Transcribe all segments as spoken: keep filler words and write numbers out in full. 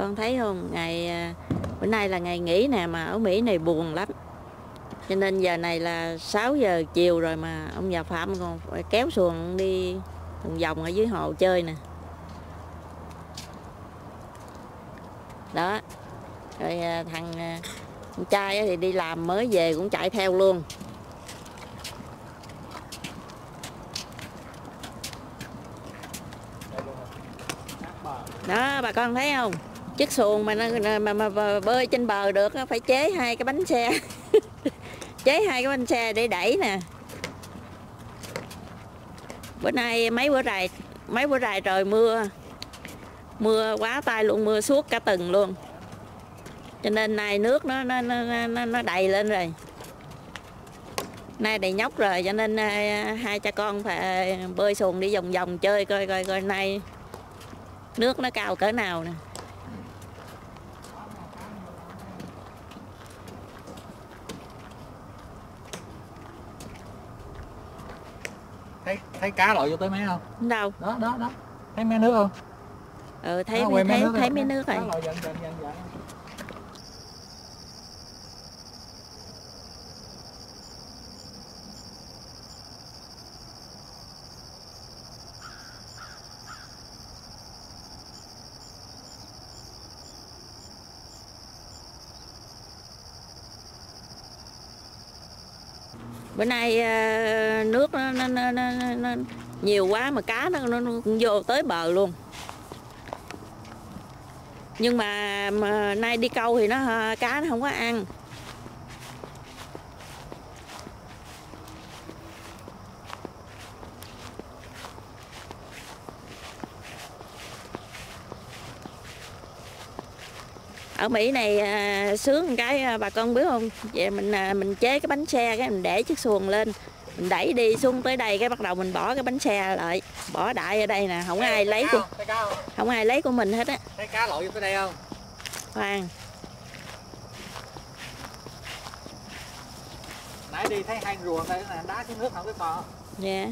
con thấy không, ngày bữa nay là ngày nghỉ nè, mà ở Mỹ này buồn lắm. Cho nên giờ này là sáu giờ chiều rồi mà ông già Phạm còn phải kéo xuồng đi vòng vòng ở dưới hồ chơi nè. Đó. Rồi thằng con trai thì đi làm mới về cũng chạy theo luôn. Đó, bà con thấy không? Chiếc xuồng mà, mà, mà, mà bơi trên bờ được phải chế hai cái bánh xe. Chế hai cái bánh xe để đẩy nè. Bữa nay mấy bữa rày mấy bữa rày trời mưa. Mưa quá tay luôn, mưa suốt cả tuần luôn. Cho nên nay nước nó nó nó nó đầy lên rồi. Nay đầy nhóc rồi, cho nên hai cha con phải bơi xuồng đi vòng vòng chơi coi coi coi nay nước nó cao cỡ nào nè. Thấy thấy cá lội vô tới mấy không? Đâu? Đó đó đó. Thấy mấy nước không? Ừ, thấy đó, mấy, thấy nước thấy mấy nước rồi. Lội dần dần dần dần. Bữa nay nước nó, nó, nó, nó, nó nhiều quá mà cá nó, nó, nó cũng vô tới bờ luôn. Nhưng mà, mà nay đi câu thì nó cá nó không có ăn. Ở Mỹ này à, sướng cái à, bà con biết không? Vậy mình à, mình chế cái bánh xe, cái mình để chiếc xuồng lên, mình đẩy đi xuống tới đây, cái bắt đầu mình bỏ cái bánh xe lại, bỏ đại ở đây nè, không ai lấy của không ai lấy của mình hết á. Thấy cá lội vô tới đây không? Khoan. Nãy đi thấy hai rùa đây nè, đá xuống nước không biết bò. Dạ. Yeah.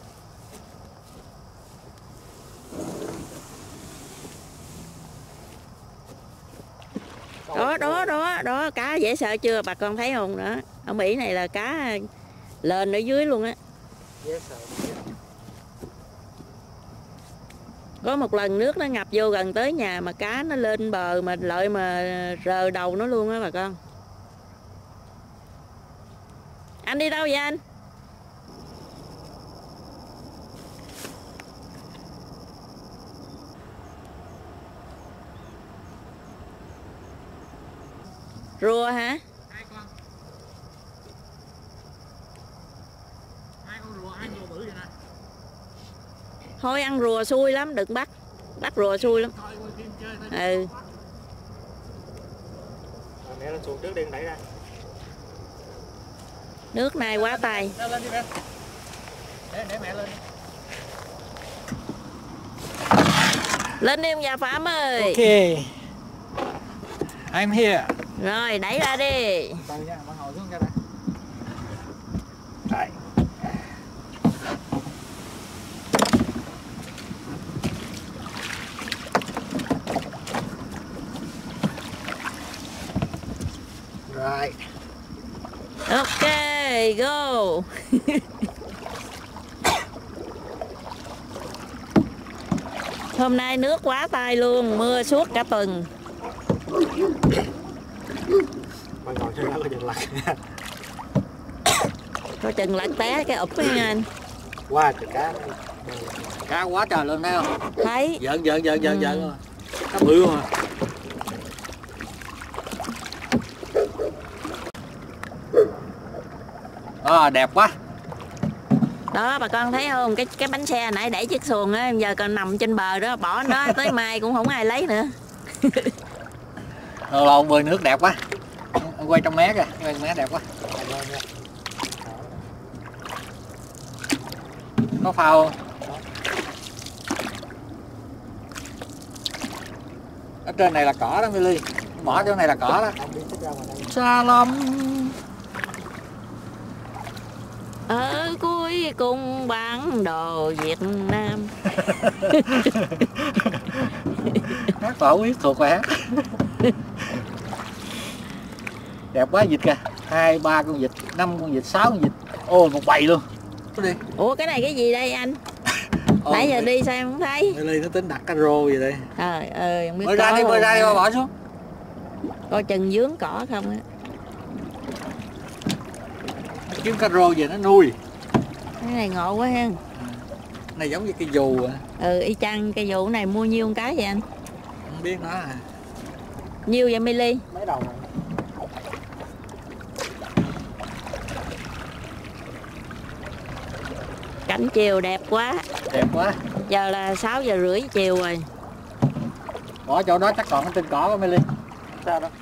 Đó, đó, đó, đó, cá dễ sợ chưa? Bà con thấy không? Đó. Ở Mỹ này là cá lên ở dưới luôn á. Dễ sợ. Có một lần nước nó ngập vô gần tới nhà mà cá nó lên bờ mà lợi mà rờ đầu nó luôn á bà con. Anh đi đâu vậy anh? Rùa hả? Hai con. Hai con rùa, hai rùa bự vậy nè. Thôi ăn rùa xui lắm, đừng bắt. Bắt rùa xui lắm. Thôi quay phim chơi thôi. Ừ. À, mẹ lên xuồng trước đi đẩy ra. Nước này quá tay. Lên, lên đi mẹ. Để để mẹ lên. Lên đi ông già Phạm ơi. Ok. I'm here. Rồi đẩy ra đi. Từ nha, bạn ngồi xuống ra đây. Đây. Rồi. Ok, go. Hôm nay nước quá tay luôn, mưa suốt cả tuần. Bạn ngồi trên đó có chừng lật. Có chừng lật té cái ụp nha anh. Quá trời cá. Cá quá trời luôn thấy không? Thấy. Giỡn giỡn giỡn giỡn giỡn rồi. Cá bự mà. À, đẹp quá. Đó bà con thấy không, cái cái bánh xe nãy đẩy chiếc xuồng á, giờ còn nằm trên bờ đó, bỏ nó tới mai cũng không ai lấy nữa. Lô lô bơi nước đẹp quá. Quay trong mé kìa, quay trong mé đẹp quá. Có phao không? Ở trên này là cỏ đó Milly. Bỏ chỗ này là cỏ đó. Xa lắm. Ở cuối cùng bản đồ Việt Nam. Hát mà không biết thuộc bài hát. Đẹp quá vịt kìa, hai ba con vịt, năm con vịt, sáu con vịt, ô một bầy luôn. Đi. Ủa cái này cái gì đây anh? Ồ, nãy giờ đi sao em không thấy? Ly nó tính đặt cá rô gì đây. Trời ơi không biết. Bơi ra đi, bơi ra đi, bỏ xuống. Coi chừng dướng cỏ không á. Kiếm cá rô về nó nuôi. Cái này ngộ quá ha. Này giống như cây dù à. Ừ y chang cây dù này mua nhiêu con cái vậy anh? Không biết nó à. Nhiêu vậy Milly? Mấy đồng. Cảnh chiều đẹp quá. Đẹp quá. Giờ là sáu giờ rưỡi chiều rồi. Bỏ chỗ đó chắc còn cái tên cỏ của Milly. Sao đó?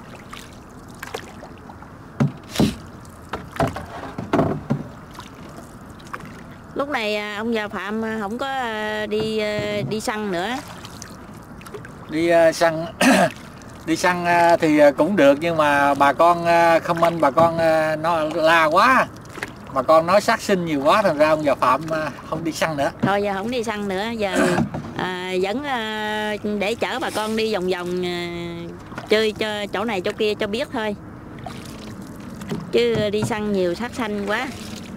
Lúc này ông già Phạm không có đi đi săn nữa. Đi uh, săn đi săn uh, thì cũng được nhưng mà bà con uh, comment bà con uh, nó la quá. Bà con nói sát sinh nhiều quá thành ra ông già Phạm uh, không đi săn nữa. Thôi giờ không đi săn nữa, giờ à, vẫn à, để chở bà con đi vòng vòng à, chơi cho chỗ này chỗ kia cho biết thôi. Chứ đi săn nhiều sát sanh quá.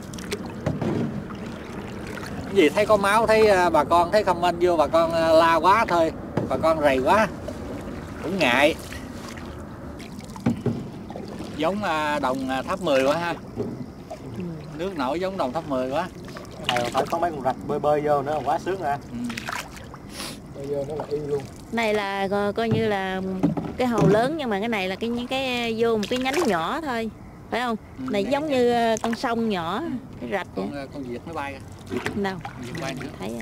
Cái gì thấy có máu, thấy bà con thấy comment vô bà con la quá thôi, bà con rầy quá cũng ngại. Giống đồng Tháp Mười quá ha. Ừ. Nước nổi giống đồng Tháp Mười quá. Cái này phải có mấy con rạch bơi bơi vô nữa quá sướng ha. Ừ. Bơi vô nó là y luôn. Này là coi như là cái hồ lớn nhưng mà cái này là cái những cái vô một cái nhánh nhỏ thôi, phải không? Ừ, này giống như con sông nhỏ, cái rạch con, vậy. Con vịt nó bay kìa. Đâu? Vịt bay nữa. Thấy à.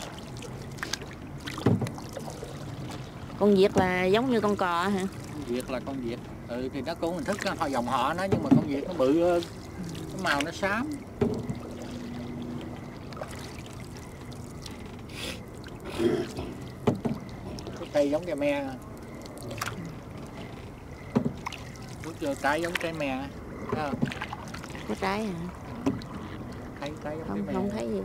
Con vịt là giống như con cò hả? Con vịt là con vịt. Ừ thì nó cũng hình thức họ dòng họ nó nhưng mà con vịt nó bự hơn. Cái màu nó xám. Cái cây giống cây me. Bước vô trái giống trái me. Thấy không? Có trái hả? Thấy trái giống Không, trái me. không thấy gì.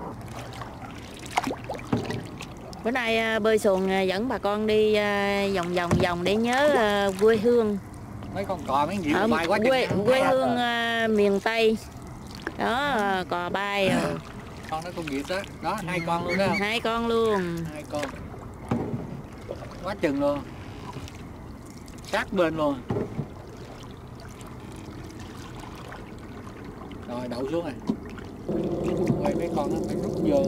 Bữa nay bơi xuồng dẫn bà con đi vòng vòng vòng để nhớ quê hương. Mấy con cò mấy gì Ở bay quá quê, quê hương uh, miền Tây. Đó, uh, cò bay rồi. Con đó con vịt đó, đó hai con luôn đó. Hai con luôn. Hai con. Quá chừng luôn. Sát bên luôn. Rồi đậu xuống rồi. Quay mấy con nó phải rút vô.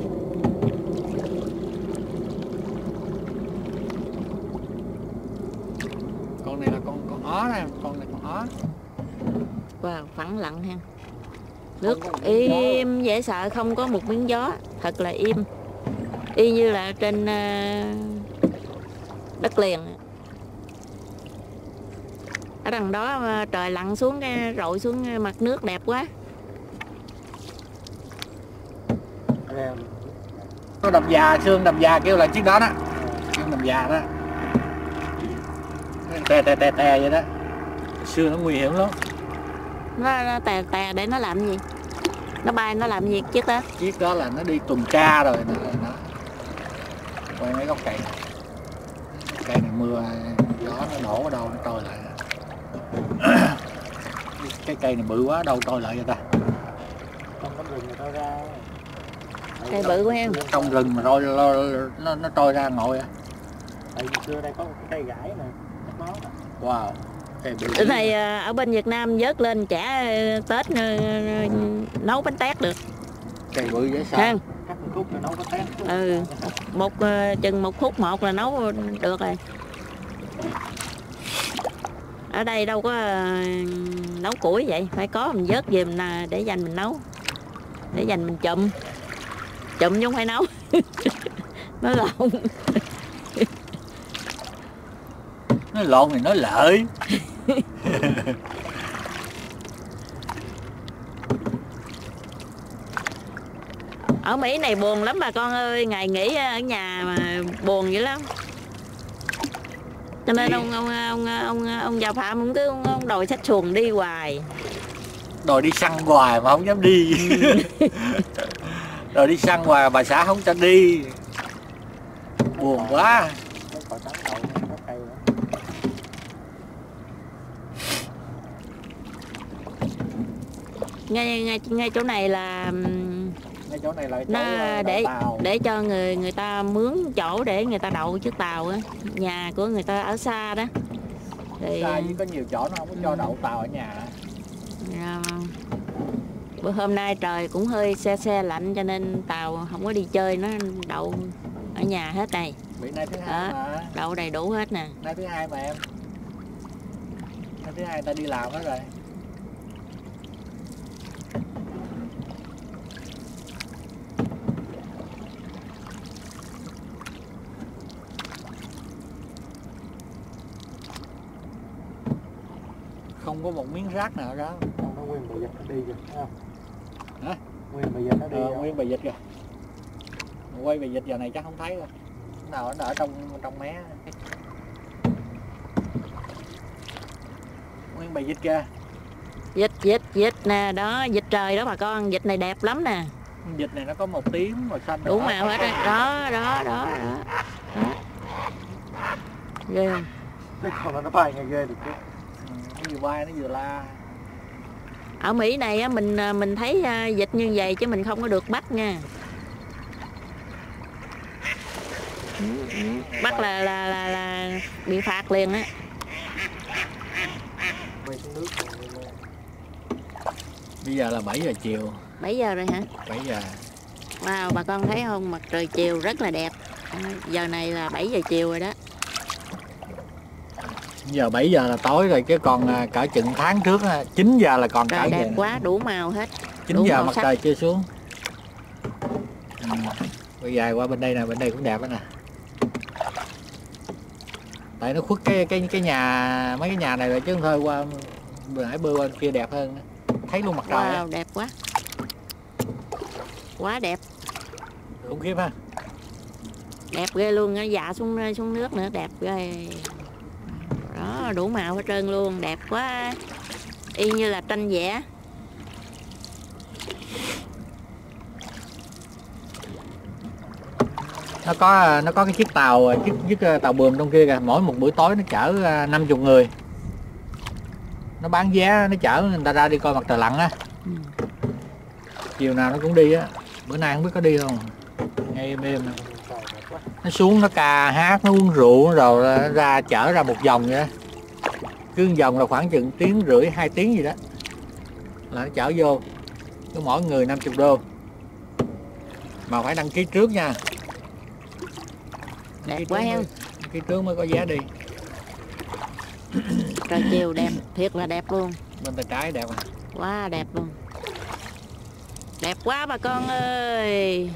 Con này là con con ó nè, con này con ó. Wow, phẳng lặng ha. Nước im dễ sợ, không có một miếng gió, thật là im. Y như là trên uh, đất liền. Ở đằng đó trời lặn xuống cái rội xuống mặt nước đẹp quá. Có đầm già, xương đầm già kêu là chiếc đó đó. Xương đầm già đó. Tè tè tè tè vậy đó. Xương nó nguy hiểm lắm. Nó, nó tè tè để nó làm gì? Nó bay nó làm gì chiếc đó? Chiếc đó là nó đi tuần tra rồi nó. Quay mấy gốc cây. Cây này mưa gió nó đổ ở đâu nó trôi lại. Cái cây này bự quá đâu trôi lại vậy ta. Trong cánh rừng này trôi ra. Cây bự quá em. Trong rừng mà trôi nó nó trôi ra ngồi á. Tại vì xưa đây có một cái cây gãi nè. Nó. Wow. Cái này ở bên Việt Nam vớt lên chả Tết nấu bánh tét được. Cây bự dễ sợ. Cắt một khúc rồi nấu bánh tét. Ừ. Một chừng một khúc một là nấu được rồi. Ở đây đâu có nấu củi vậy, phải có mình vớt về mình để dành mình nấu. Để dành mình chụm. Chụm chứ không phải nấu. Nó lộn. Nói lộn thì nói lợi. Ở Mỹ này buồn lắm bà con ơi, ngày nghỉ ở nhà mà buồn dữ lắm. Cho nên ông ông ông ông ông già Phạm ông cứ ông đòi xách xuồng đi hoài. Đòi đi săn hoài mà không dám đi. Đòi đi săn hoài bà xã không cho đi. Buồn quá. Còn ngay ngay ngay chỗ này là Ngay chỗ này là chỗ nó đậu để tàu. để cho người người ta mướn chỗ để người ta đậu chiếc tàu á, nhà của người ta ở xa đó. Thì Xa với có nhiều chỗ nó không có cho ừ. đậu tàu ở nhà. à, bữa hôm nay trời cũng hơi se se lạnh cho nên tàu không có đi chơi, nó đậu ở nhà hết này. Bị nay thứ hai Đó, mà. đậu đầy đủ hết nè. Nay thứ hai mà em. Nay thứ hai ta đi làm hết rồi. Không có một miếng rác nào đó. Không, nó nguyên bầy dịch nó đi rồi, thấy không? Hả? Nguyên bầy dịch nó đi Ờ, rồi. nguyên bầy dịch kìa. Quay bầy dịch giờ này chắc không thấy rồi. Nào nó ở trong trong mé. Nguyên bầy dịch kìa. Vịt vịt vịt nè, đó vịt trời đó bà con, vịt này đẹp lắm nè. Vịt này nó có màu tím, màu xanh. Đủ màu hết á. Đó, đó, đó, đó. Đó. Ghê không? Cái con nó bay ngay ghê được chứ. Ừ, nó vừa bay nó vừa la. Ở Mỹ này á, mình mình thấy vịt như vậy chứ mình không có được bắt nha. Ừ, ừ. Bắt là là là là bị phạt liền á. Bay xuống nước rồi. Bây giờ là bảy giờ chiều. bảy giờ rồi hả? bảy giờ. Wow, bà con thấy không? Mặt trời chiều rất là đẹp. Giờ này là bảy giờ chiều rồi đó. Giờ bảy giờ là tối rồi chứ còn cả chừng tháng trước chín giờ là còn Trời cả đẹp về. quá, đủ màu hết. chín đủ giờ màu mặt sắc. trời chưa xuống. Ừ. Bây giờ qua bên đây nè, bên đây cũng đẹp đó nè. Tại nó khuất cái cái cái nhà mấy cái nhà này rồi chứ không thôi qua vừa nãy bơi qua kia đẹp hơn. Thấy luôn mặt trời. Wow, á. đẹp quá. Quá đẹp. Khủng khiếp ha. Đẹp ghê luôn, nó dạ xuống xuống nước nữa, đẹp ghê. Đó, đủ màu hết trơn luôn, đẹp quá. Y như là tranh vẽ. Nó có nó có cái chiếc tàu chiếc chiếc tàu buồm trong kia kìa, mỗi một buổi tối nó chở năm mươi người. Nó bán vé, nó chở người ta ra đi coi mặt trời lặn á. Ừ. Chiều nào nó cũng đi á. Bữa nay không biết có đi không. Ngay êm êm. Nó xuống nó ca hát, nó uống rượu rồi nó ra chở ra một vòng vậy đó. Cứ một vòng là khoảng chừng tiếng rưỡi hai tiếng gì đó. Là nó chở vô. Cứ mỗi người năm mươi đô. Mà phải đăng ký trước nha. Đẹp quá em. Đăng ký trước mới có vé đi. Trời chiều đẹp, thiệt là đẹp luôn. Bên tay trái đẹp à. Quá đẹp luôn. Đẹp quá bà con ơi.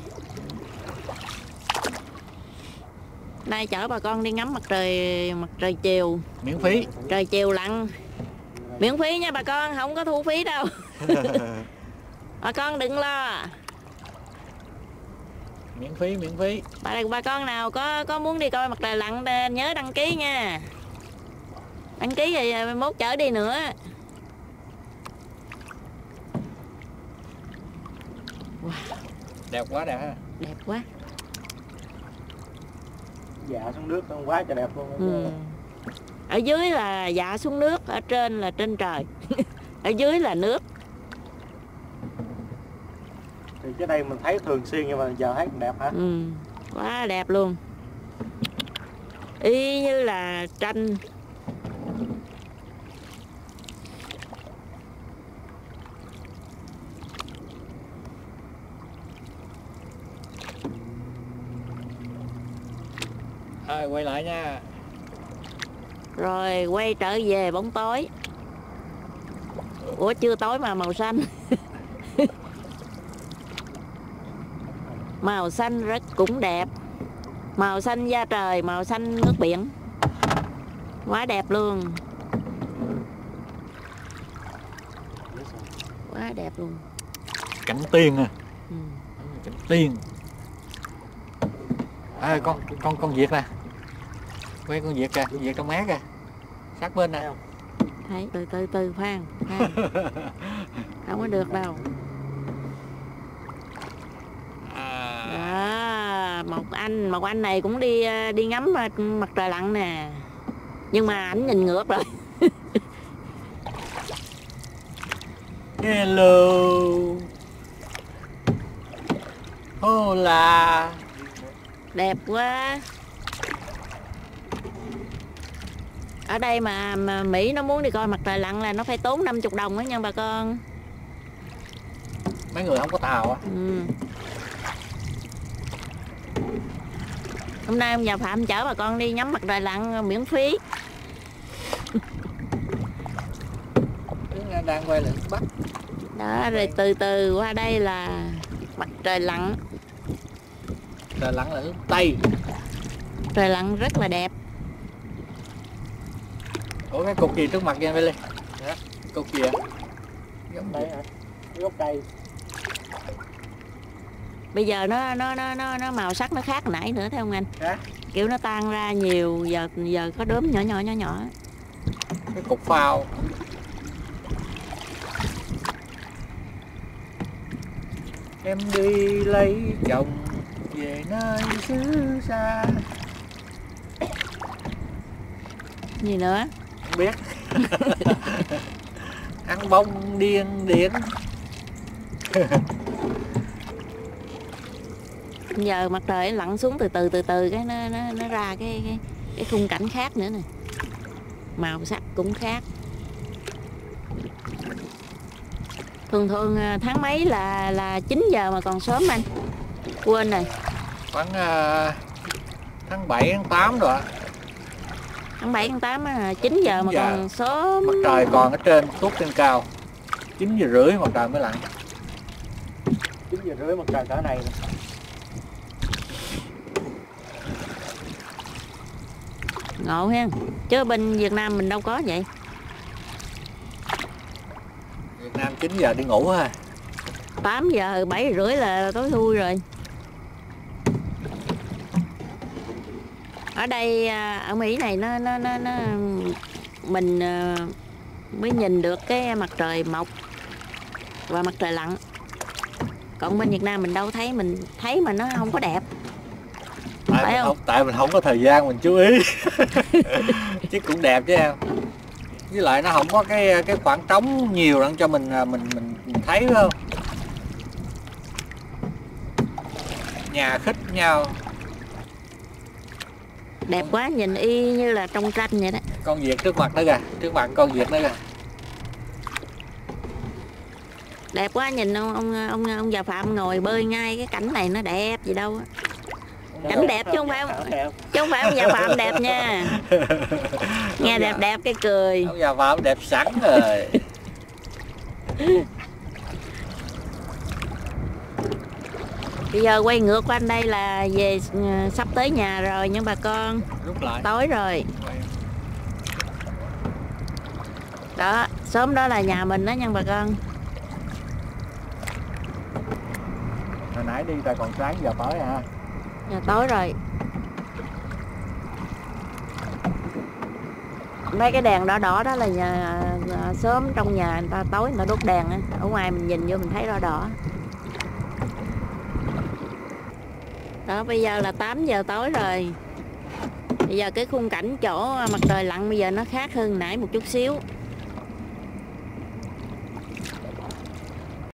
Nay chở bà con đi ngắm mặt trời mặt trời chiều. Miễn phí. Trời chiều lặn. Miễn phí nha bà con, không có thu phí đâu. Bà con đừng lo. Miễn phí, miễn phí. Bà, bà con nào có có muốn đi coi mặt trời lặn nhớ đăng ký nha. Đăng ký rồi mốt chở đi nữa. Wow. Đẹp quá đẹp ha. Đẹp quá. Dạ xuống nước nó quá trời đẹp luôn. Ừ. Ở dưới là dạ xuống nước, ở trên là trên trời. Ở dưới là nước. Thì cái đây mình thấy thường xuyên nhưng mà giờ thấy đẹp hả? Ừ. Quá đẹp luôn. Y như là tranh. Thôi quay lại nha. Rồi quay trở về bóng tối. Ủa chưa tối mà màu xanh. Màu xanh rất cũng đẹp. Màu xanh da trời, màu xanh nước biển. Quá đẹp luôn. Quá đẹp luôn. Cảnh tiên à. Ừ. Cảnh tiên. À, con con con Việt nè. Quay con Việt kìa, con Việt trong mé kìa. Sát bên nè. Thấy từ từ từ Phan, Phan. Không có được đâu. Đó, một anh, một anh này cũng đi đi ngắm mặt trời lặn nè. Nhưng mà ảnh nhìn ngược rồi. Hello. Hola. Đẹp quá. Ở đây mà, mà Mỹ nó muốn đi coi mặt trời lặn là nó phải tốn năm mươi đồng đó nha bà con. Mấy người không có tàu á. Ừ. Hôm nay ông già Phạm chở bà con đi ngắm mặt trời lặn miễn phí. Đang quay lại Bắc. Đó, rồi từ từ qua đây là mặt trời lặn. Trời lặn là hướng Tây. Trời lặn rất là đẹp. Ủa cái cục gì trước mặt vậy Billy? Hả? Cục gì ạ? Giống đây hả? Gốc cây. Bây giờ nó nó nó nó nó màu sắc nó khác nãy nữa thấy không anh? Hả? Kiểu nó tan ra nhiều, giờ giờ có đốm nhỏ nhỏ nhỏ nhỏ. Cái cục phao. Em đi lấy chồng về nơi xứ xa. Gì nữa? Không biết. Ăn bông điên điển. Giờ mặt trời lặn xuống từ từ từ từ cái nó nó, nó ra cái, cái cái khung cảnh khác nữa nè, màu sắc cũng khác. Thường thường tháng mấy là là chín giờ mà còn sớm anh? Quên rồi. Khoảng uh, tháng bảy tháng tám rồi. Tháng bảy tháng tám là chín giờ mà giờ. Còn sớm. Mặt trời còn ở trên, tuốt trên cao. chín giờ rưỡi mặt trời mới lặn. chín giờ rưỡi mặt trời cỡ này nè. Ngộ ha. Chứ bên Việt Nam mình đâu có vậy. Việt Nam chín giờ đi ngủ ha. Tám giờ, bảy rưỡi là tối thui rồi. Ở đây ở Mỹ này nó nó nó, nó mình mới nhìn được cái mặt trời mọc và mặt trời lặn. Còn bên Việt Nam mình đâu thấy, mình thấy mà nó không có đẹp. Tại phải mình không? không, tại mình không có thời gian mình chú ý. Chứ cũng đẹp chứ em. Với lại nó không có cái cái khoảng trống nhiều để cho mình mình mình, mình thấy phải không? Nhà khích nhau. Đẹp quá, nhìn y như là trong tranh vậy đó. Con Việt trước mặt nữa kìa, trước mặt con Việt nữa kìa. Đẹp quá, nhìn ông ông ông ông già Phạm ngồi bơi ngay cái cảnh này nó đẹp gì đâu á. Cảnh đẹp chứ không phải ông, chứ không phải ông già Phạm đẹp nha. Nghe đẹp đẹp cái cười. Ông già Phạm đẹp sẵn rồi. Bây giờ quay ngược qua anh đây là về sắp tới nhà rồi nha bà con. Rút lại. Tối rồi. Đó, sớm đó là nhà mình đó nha bà con. Hồi nãy đi tại còn sáng giờ tối hả? Giờ tối rồi. Mấy cái đèn đỏ đỏ đó là nhà, sớm trong nhà người ta tối người ta đốt đèn á. Ở ngoài mình nhìn vô mình thấy đỏ đỏ. Đó, bây giờ là tám giờ tối rồi. Bây giờ cái khung cảnh chỗ mặt trời lặn bây giờ nó khác hơn nãy một chút xíu.